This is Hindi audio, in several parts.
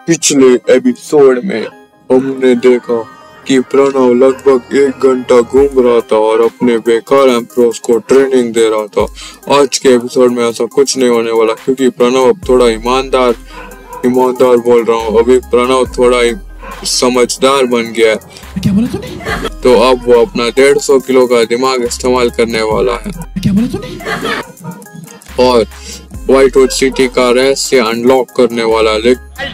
पिछले एपिसोड में हमने देखा कि प्रणव लगभग 1 घंटा घूम रहा था और अपने बेकार एम्प्रोस को ट्रेनिंग दे रहा था। आज के एपिसोड में ऐसा कुछ नहीं होने वाला क्योंकि प्रणव अब थोड़ा ईमानदार बोल रहा हूँ, अभी प्रणव थोड़ा समझदार बन गया है। क्या बोला तूने? तो अब वो अपना 150 किलो का दिमाग इस्तेमाल करने वाला है क्या बोला तूने? और व्हाइटवुड सिटी का रहस्य अनलॉक करने वाला है।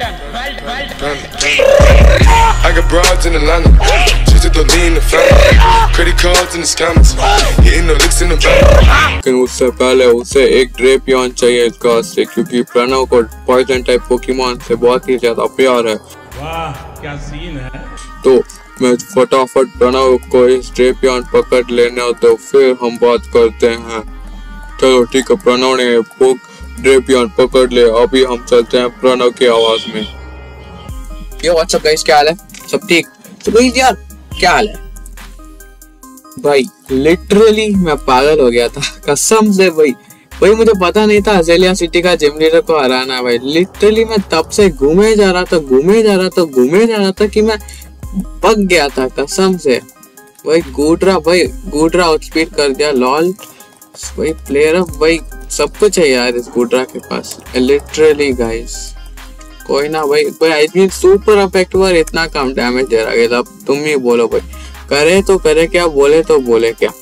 लेकिन उससे पहले उसे एक ड्रेपियन चाहिए इसका से, क्योंकि प्रणव को पॉइजन टाइप पोकेमॉन से बहुत ही ज्यादा प्यार है। वाह क्या सीन है। तो मैं फटाफट प्रणव को इस ड्रेपियन पकड़ लेने तो फिर हम बात करते हैं। चलो ठीक है, प्रणव ने ड्रेपियन पकड़ ले, अभी हम चलते हैं प्रणव की आवाज में। यो व्हाट्सअप गाइस, क्या हाल है? सब ठीक? तो भाई यार क्या हाल है भाई? लिटरली मैं पागल हो गया था कसम से भाई मुझे पता नहीं था अज़ेलिया सिटी का जिम लीडर को हराना है भाई। लिटरली मैं तब से घूमे जा रहा था कि मैं पक गया था कसम से भाई। गुडरा आउटस्पीड कर दिया लॉल भाई। प्लेयर ऑफ भाई सब कुछ है यार इस गुडरा के पास लिटरली गाइस। कोई ना भाई आई मीन सुपर इफेक्टिव और इतना कम डैमेज दे रहा है। अब तुम ही बोलो भाई, करे तो करे क्या, बोले तो बोले क्या।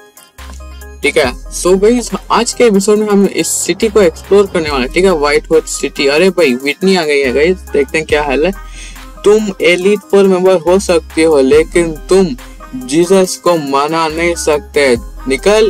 ठीक है, सो भाई आज के एपिसोड में हम इस सिटी को एक्सप्लोर करने वाले हैं। ठीक है, व्हाइटवुड सिटी। अरे भाई विटनी आ गई है गाइस, देखते हैं क्या हाल है। तुम एलीट 4 मेंबर हो सकते हो लेकिन तुम जीसस को मना नहीं सकते, निकल।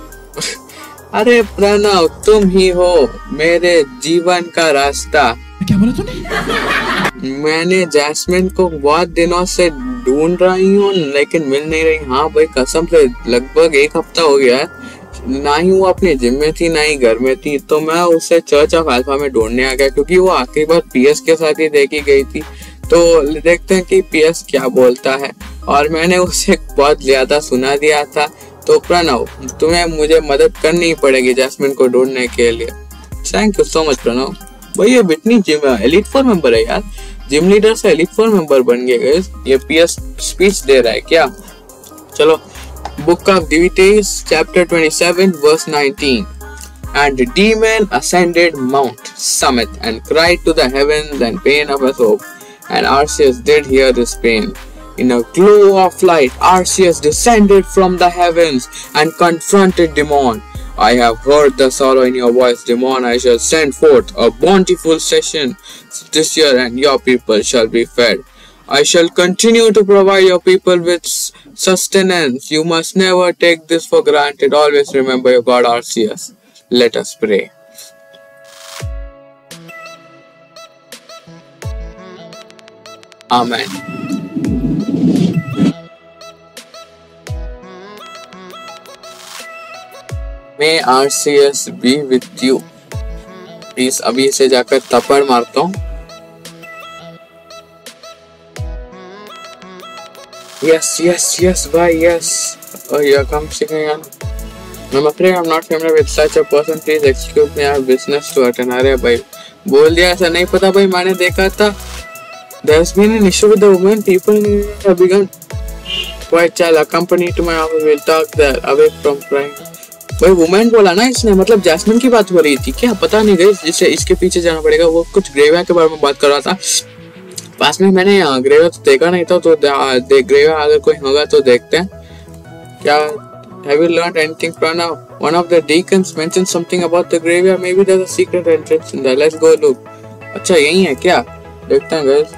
अरे प्रणव तुम ही हो मेरे जीवन का रास्ता। क्या बोला तूने? मैंने जैस्मिन को बहुत दिनों से ढूंढ रही हूँ लेकिन मिल नहीं रही। हाँ भाई कसम से लगभग 1 हफ्ता हो गया है, ना ही वो अपने जिम में थी ना ही घर में थी। तो मैं उसे चर्च ऑफ अल्फा में ढूंढने आ गया क्योंकि वो आखिरी बार पीएस के साथ ही देखी गई थी। तो देखते हैं कि पीएस क्या बोलता है। और मैंने उसे बहुत ज्यादा सुना दिया था। तो प्रणव तुम्हें मुझे मदद करनी पड़ेगी जैस्मिन को ढूंढने के लिए। Thank you so much Pranav. भाई ये बिटनी जिम एलीट 4 मेंबर है यार, जिम लीडर से एलीट 4 मेंबर बन गए गाइस। ये पीएस स्पीच दे रहा है क्या? चलो, book of divinities chapter 27 verse 19। And the demon ascended Mount Summit and cried to the heavens and pain of his hope. And Arceus did hear this pain. In a glow of light, Arceus descended from the heavens and confronted Demon. I have heard the sorrow in your voice, Demon. I shall send forth a bountiful session this year and your people shall be fed. I shall continue to provide your people with sustenance. You must never take this for granted. Always remember your God Arceus. Let us pray. Amen. May Arceus be with you. Please अभी से जाकर थप्पड़ मारता हूँ। Yes भाई yes. Oh yeah, come singing on. I'm afraid I'm not familiar with such a person. Please excuse me, I have business to attend. अरे भाई बोल दिया, ऐसा नहीं पता भाई, मैंने देखा था। There's been an issue with the woman. People have begun. Quite child, accompany to my office. We'll talk there. Away from crying. भाई वुमेन बोला ना इसने, मतलब जैस्मिन की बात हो रही थी क्या? पता नहीं गई, जिससे इसके पीछे जाना पड़ेगा। वो कुछ ग्रेविया के बारे में बात कर रहा था पास में। मैंने ग्रेविया तो देखा नहीं था, तो ग्रेविया अगर कोई होगा तो देखते हैं क्या। Have you learned anything Pranav? One of the deacons mentioned something about the graveyard. Maybe there's a secret entrance in there. Let's go look. अच्छा यही है क्या? देखते हैं guys.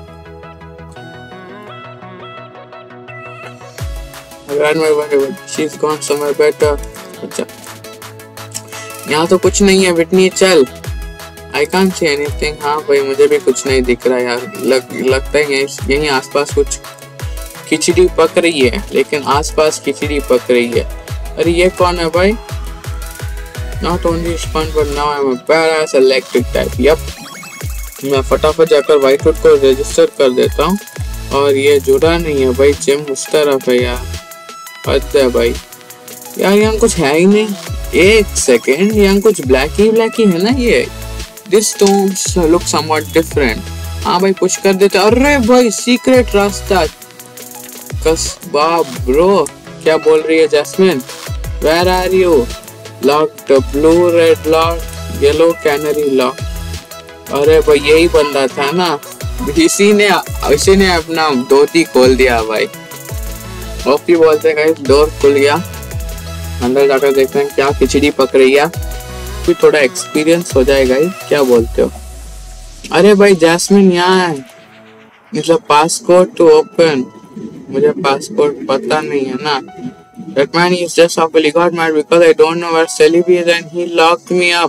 I ran my way, but she's gone somewhere better. अच्छा यहाँ तो कुछ नहीं है विटनी, चल। I can't see anything. हाँ भाई मुझे भी कुछ नहीं दिख रहा यार। लगता है यहीं आसपास कुछ खिचड़ी पक रही है, लेकिन आसपास खिचड़ी पक रही है। अरे ये कौन है भाई? Not only fun but now I'm a badass electric type. Yep. मैं फटाफट जाकर व्हाइटवुड को रजिस्टर कर देता हूँ। और ये जुड़ा नहीं है भाई, जिम उस तरफ है यार। हद है भाई यार, यहाँ कुछ है ही नहीं। एक सेकेंड, यहाँ कुछ ब्लैक ही है ना ये। This stones look somewhat different. हाँ भाई पुश कर देते। अरे भाई सीक्रेट रास्ता कसबा ब्रो। क्या बोल रही है Jasmine? Where are you? Locked, blue red lock, yellow canary lock. अरे भाई यही बंदा था ना, इसी ने अपना धोती खोल दिया भाई। ओपी बोलते हैं डोर खुल गया, अंदर जाकर देखते हैं क्या खिचड़ी पक रही है, फिर थोड़ा एक्सपीरियंस हो जाएगा। क्या बोलते हो? अरे भाई जैस्मिन यहाँ है, मतलब पासपोर्ट टू ओपन। मुझे पासपोर्ट पता नहीं है ना। That man is just awfully got mad because I don't know where Celebi is and he locked me up.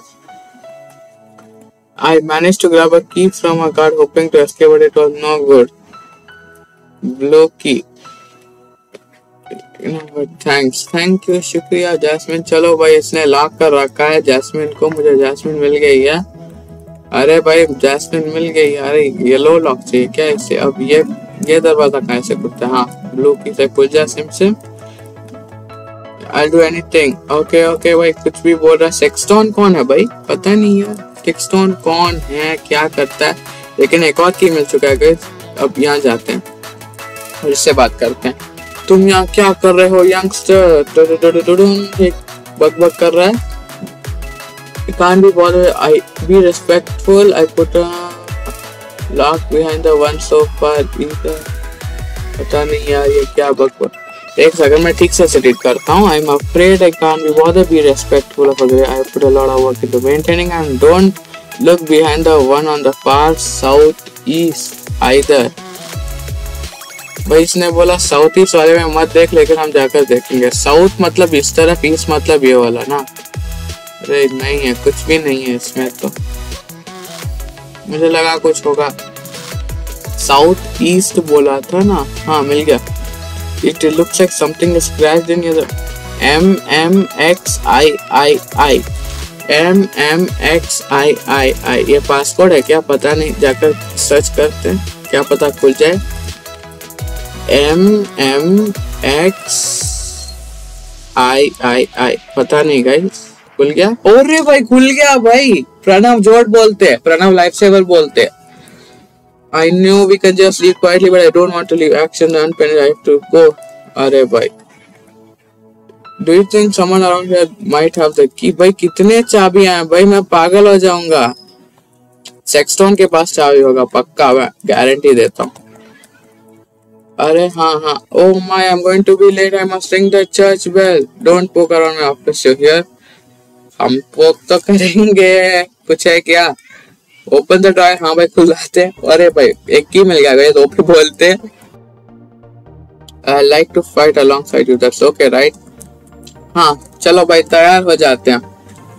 I managed to grab a key from a guard hoping to escape, but it was no good. Blue key. You know what? Thanks. Thank you, शुक्रिया जैस्मिन। चलो भाई इसने लॉक कर रखा है जैस्मिन को, मुझे जैस्मिन मिल गई है। अरे भाई जैस्मिन मिल गई। अरे येलो लॉक चाहिए क्या इसे? अब ये दरवाजा कहाँ से खुलता है? हाँ ब्लू की से खुल जा SIM. I'll do anything. Okay भाई कुछ भी बोल रहा है। सेक्सटॉन कौन है भाई? पता नहीं यार सेक्सटॉन कौन है, क्या करता है, लेकिन एक और की मिल चुका है गाइस। अब यहाँ जाते हैं और इससे बात करते हैं। तुम यहाँ क्या कर रहे हो यंगस्टर? बक कर रहा है। Can't be bothered. I be respectful. I put a lock behind the one so far either. पता नहीं यार ये क्या बक। एक सेकंड में ठीक से सेट करता हूँ। I'm afraid I can't be bothered. Be respectful of the way I put a lot of work into maintaining and don't look behind the one on the far southeast either. भाई इसने बोला साउथ ईस्ट वाले में मत देख, लेकिन हम जाकर देखेंगे। साउथ मतलब इस तरफ, ईस्ट मतलब ये वाला ना। अरे नहीं है, कुछ भी नहीं है इसमें तो। मुझे लगा कुछ होगा। साउथ ईस्ट बोला था ना। हाँ मिल गया। It looks like something is scratched in your MMXIII. MMXIII ये पासवर्ड है क्या? पता नहीं, जाकर सर्च करते हैं, क्या पता खुल जाए। MMXIII पता नहीं गाइस। खुल गया? अरे भाई खुल गया भाई। प्रणव जोड़ बोलते हैं, प्रणव लाइफ सेवर बोलते हैं। I knew we can just leave quietly, but I don't want to leave action unfinished. I have to go. अरे भाई, do you think someone around here might have the key? भाई कितने चाबियां हैं भाई, मैं पागल हो जाऊंगा। सेक्सटॉन के पास चाबी होगा पक्का, मैं गारंटी देता हूँ। अरे हाँ। Oh my, I'm going to be late. I must ring the church bell. Don't poke around my office here. हम पोक तो करेंगे, कुछ है क्या? Open the door. हाँ भाई खुल जाते हैं। अरे भाई एक की मिल गया तो भी बोलते हैं। I like to fight alongside you. That's okay, right? हाँ चलो भाई तैयार हो जाते हैं।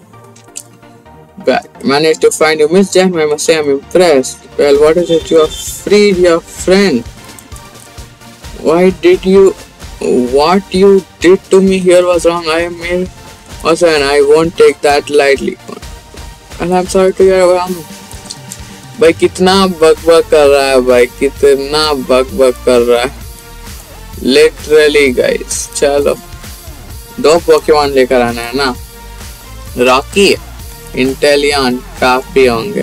Managed to find you, Miss Jam. I must say I'm impressed. Well, what is it? You have freed your friend. What you did to me here was wrong. I am made also, and I won't take that lightly. And I'm sorry to hear about भाई कितना बक कर रहा है भाई, कितना बक कर रहा है लिटरली गाइस। चलो 2 पोकेमॉन लेकर आना है ना। रॉकी, इंटेलियन काफी होंगे।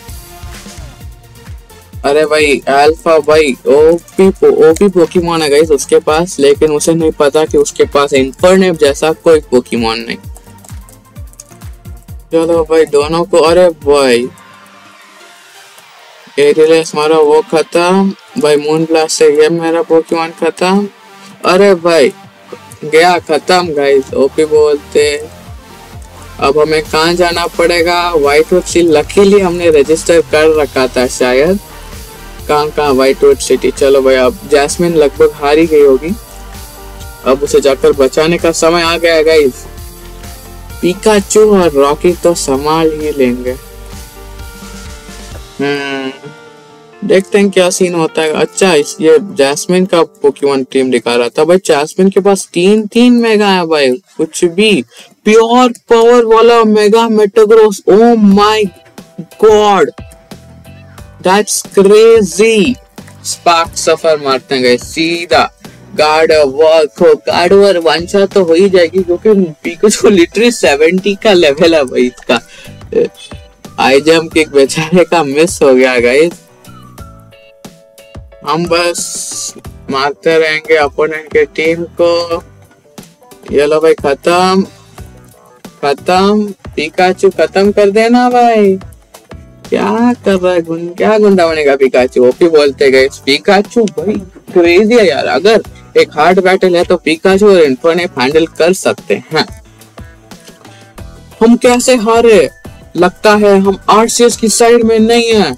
अरे भाई अल्फा भाई ओपी पोकेमॉन है गाइस उसके पास, लेकिन उसे नहीं पता कि उसके पास इन्फर्नेप जैसा कोई पोकेमॉन नहीं। चलो भाई दोनों को। अरे भाई एरियस मारा वो खत्म भाई। मून ब्लास्ट से ये मेरा पोकेमॉन खत्म। अरे भाई गया खत्म गाइस। ओपी बोलते अब हमें कहाँ जाना पड़ेगा? Whitewood city. लकीली हमने रजिस्टर कर रखा था शायद। कहाँ व्हाइटवुड सिटी। चलो भाई अब जैस्मिन लगभग हार ही गई होगी, अब उसे जाकर बचाने का समय आ गया गाइस। पिकाचू और रॉकी तो संभाल ही लेंगे। देखते हैं क्या सीन होता है। अच्छा ये जैस्मिन का पोकेमॉन टीम दिखा रहा था भाई। जैस्मिन के पास 3 मेगा है भाई, कुछ भी। प्योर पावर वाला mega Metagross. Oh my God that's crazy. Spark सफर मारते हैं गाइस सीधा। गार्डवर वन शॉट तो हो ही जाएगी, क्योंकि पिकाचू लिटरली 70 का लेवल है भाई इसका। आई जंप किक बेचारे का मिस हो गया गाइस। हम बस मारते रहेंगे अपोनेंट के टीम को। ये लो भाई, खत्म। पिकाचू खत्म कर देना भाई। क्या कर रहा है क्या गुंडा बनेगा पिकाचू? ओपी बोलते गए पिकाचू भाई क्रेजी है यार। अगर एक हार्ड बैटल है तो पिकाचू और इन्फर्नेप हैंडल कर सकते हैं। हम कैसे हारे? लगता है हम आरसीएस की साइड में नहीं है।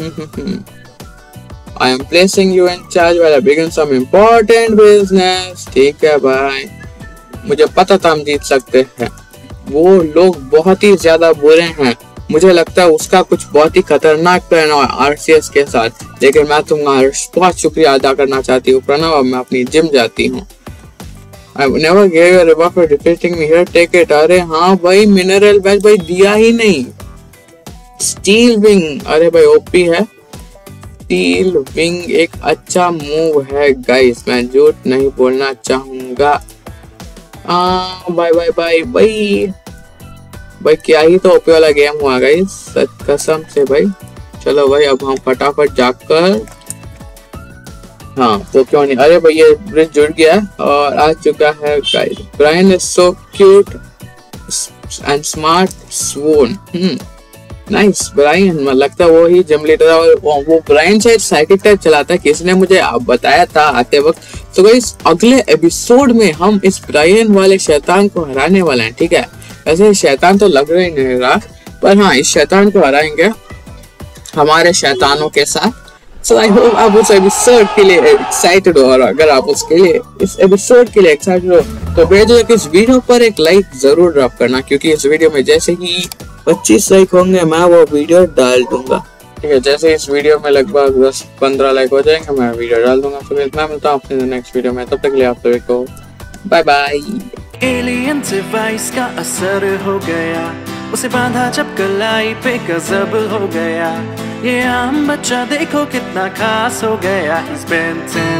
I am placing you in charge while I begin some important business। ठीक है भाई, मुझे पता था हम जीत सकते हैं। वो लोग बहुत ही ज्यादा बुरे हैं। मुझे लगता है उसका कुछ बहुत ही खतरनाक प्लान है आरसीएस के साथ, लेकिन मैं तुम्हारा बहुत शुक्रिया अदा करना चाहती हूँ प्रणव। अब मैं अपनी जिम जाती हूँ। I never gave you a reward for defeating me here, take it। अरे हाँ भाई, मिनरल बैच भाई दिया ही नहीं। स्टील विंग, अरे भाई ओपी है। स्टील विंग एक अच्छा मूव है गाइस, मैं झूठ नहीं बोलना चाहूंगा। बाय बाय बाय बाय भाई, क्या ही तो ओपी वाला गेम हुआ गाइस, कसम से भाई। चलो भाई, अब हम फटाफट जाकर, हाँ वो क्यों नहीं, अरे भाई ये ब्रिज जुड़ गया और आ चुका है guys. Brian is so cute and smart swoon. Nice Brian, लगता है वो ही जिम लीडर है। और वो ब्रायन शायद साइकिक टाइप चलाता है, किसी ने मुझे बताया था आते वक्त। तो गाइस अगले एपिसोड में हम इस ब्रायन वाले शैतान को हराने वाले हैं, ठीक है। ऐसे शैतान तो लग रहा ही नहीं रहा, पर हाँ इस शैतान को हराएंगे हमारे शैतानों के साथ। So I hope आप उस एपिसोड के लिए एक्साइटेड हो, और अगर आप उसके लिए इस एपिसोड के लिए एक्साइटेड हो तो बेझिझक इस वीडियो पर एक लाइक जरूर ड्रॉप करना, क्योंकि इस वीडियो में जैसे ही 25 लाइक होंगे मैं वो वीडियो डाल दूंगा, ठीक है। जैसे इस वीडियो में लगभग 10-15 लाइक हो जाएंगे मैं वीडियो डाल दूंगा। तो मैं मिलता हूँ आपसे नेक्स्ट वीडियो में, तब तक के लिए आप सभी को बाय बाय। एलियन डिवाइस का असर हो गया, उसे बांधा जब कलाई पे गजब हो गया। ये आम बच्चा देखो कितना खास हो गया। He's Ben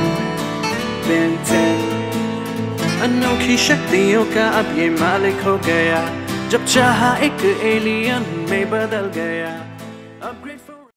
10 अनोखी शक्तियों का अब ये मालिक हो गया। जब चाहा एक एलियन में बदल गया। अपग्रेड